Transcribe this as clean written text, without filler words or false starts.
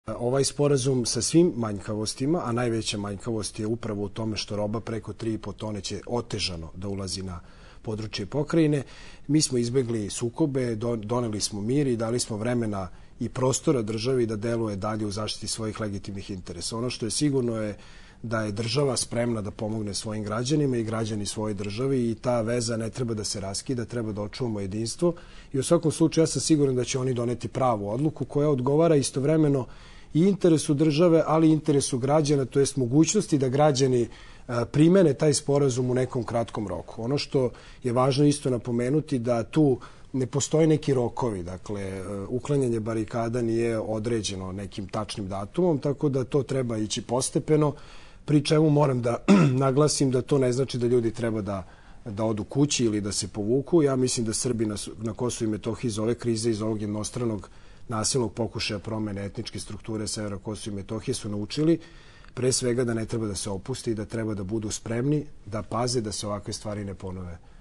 Ovaj sporazum sa svim manjkavostima, a najveća manjkavost je upravo u tome što roba preko 3,5 tone će otežano da ulazi na područje pokrajine. Mi smo izbegli sukobe, doneli smo mir i dali smo vremena i prostora državi da deluje dalje u zaštiti svojih legitimnih interesa. Ono što je sigurno je da je država spremna da pomogne svojim građanima i građani svojoj državi i ta veza ne treba da se raskida, treba da očuvamo jedinstvo i u svakom slučaju ja sam siguran da će oni doneti pravu odluku koja odgovara istovremeno i interesu države, ali i interesu građana, to jest mogućnosti da građani primene taj sporazum u nekom kratkom roku. Ono što je važno isto napomenuti da tu ne postoje neki rokovi, dakle, uklanjanje barikada nije određeno nekim tačnim datumom, tako da to treba ići postepeno, pri čemu moram da naglasim da to ne znači da ljudi treba da odu kući ili da se povuku. Ja mislim da Srbi na Kosovu i Metohiji iz ove krize, iz ovog jednostranog nasilnog pokušaja promene etničke strukture severa Kosova i Metohije su naučili pre svega da ne treba da se opusti i da treba da budu spremni, da paze da se ovakve stvari ne ponove